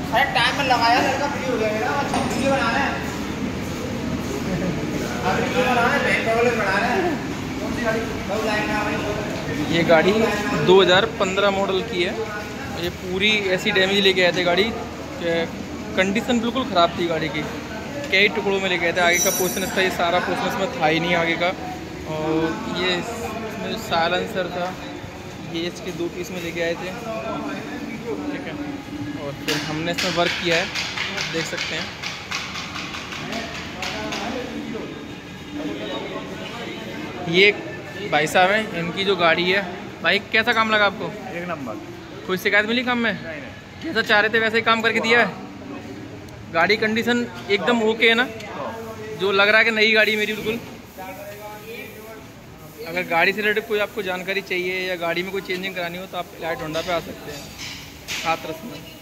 अरे टाइम में लगाया लड़का फ्री हो गया मेरा। अच्छा वीडियो बना रहे हैं, अभी वीडियो बना रहे हैं, बैंक वाले बना रहे हैं। कौन सी गाड़ी कब लाएंगे? ये गाड़ी 2015 मॉडल की है। ये पूरी ऐसी डैमेज लेके आए थे गाड़ी कि कंडीशन बिल्कुल ख़राब थी गाड़ी की। कई टुकड़ों में लेके आए थे। आगे का पोर्शन इसका ये सारा पोर्शन इसमें था ही नहीं आगे का। और ये इसमें जो साइलेंसर था ये इसके 2 पीस में लेके आए थे, ठीक है। और फिर हमने इसमें वर्क किया है, देख सकते हैं। ये भाई साहब हैं, इनकी जो गाड़ी है। भाई कैसा काम लगा आपको? एक नंबर। कोई शिकायत मिली काम में? जैसा चाह रहे थे वैसे ही काम करके दिया है। गाड़ी कंडीशन एकदम ओके है ना? जो लग रहा है कि नई गाड़ी मेरी बिल्कुल। अगर गाड़ी से रिलेटेड कोई आपको जानकारी चाहिए या गाड़ी में कोई चेंजिंग करानी हो तो आप इलाइट होंडा पे आ सकते हैं, हाथरस में।